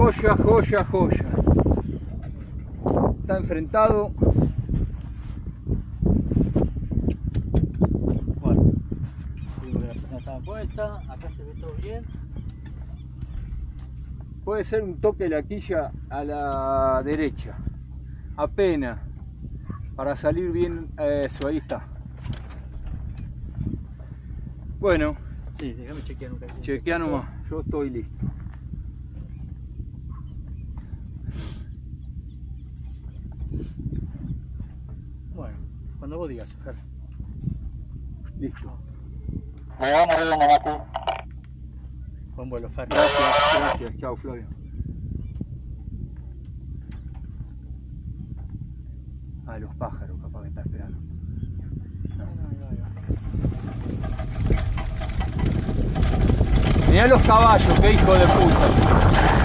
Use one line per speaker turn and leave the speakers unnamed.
Joya, joya, joya. Está enfrentado.
Bueno, digo que la persona estaba puesta, acá se ve todo bien.
Puede ser un toque de la quilla a la derecha. Apenas. Para salir bien. Eso, ahí está. Bueno.
Sí, déjame chequear un cachito.
Chequea nomás. Yo estoy listo.
Bueno, cuando vos digas, Fer.
Listo.
Buen vuelo, Fer.
Gracias, gracias. Chao, Flavio. Ah, los pájaros, capaz que está esperando. Mirá los caballos, qué hijo de puta.